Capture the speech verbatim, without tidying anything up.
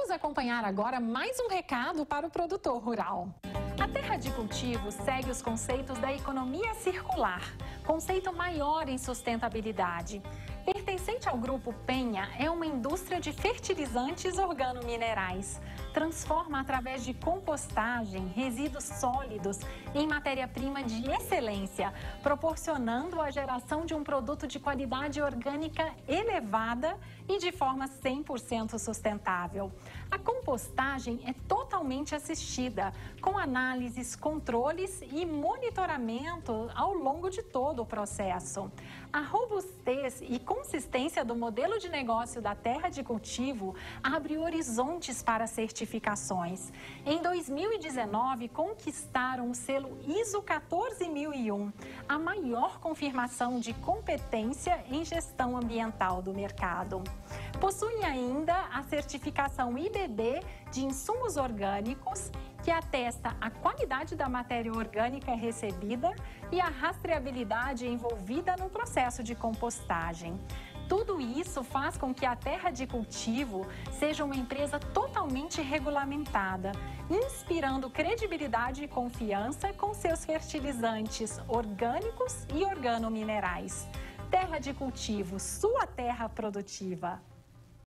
Vamos acompanhar agora mais um recado para o produtor rural. A terra de cultivo segue os conceitos da economia circular, conceito maior em sustentabilidade. Pertencente ao Grupo Penha, é uma indústria de fertilizantes organominerais. Transforma através de compostagem resíduos sólidos em matéria-prima de excelência, proporcionando a geração de um produto de qualidade orgânica elevada e de forma cem por cento sustentável. A compostagem é totalmente assistida, com análises, controles e monitoramento ao longo de todo o processo. A robustez e consistência do modelo de negócio da terra de cultivo abre horizontes para certificações. Em dois mil e dezenove, conquistaram o selo I S O quatorze mil e um, a maior confirmação de competência em gestão ambiental do mercado. Possui ainda a certificação I B B de insumos orgânicos, que atesta a qualidade da matéria orgânica recebida e a rastreabilidade envolvida no processo de compostagem. Tudo isso faz com que a terra de cultivo seja uma empresa totalmente regulamentada, inspirando credibilidade e confiança com seus fertilizantes orgânicos e organominerais. Terra de cultivo, sua terra produtiva.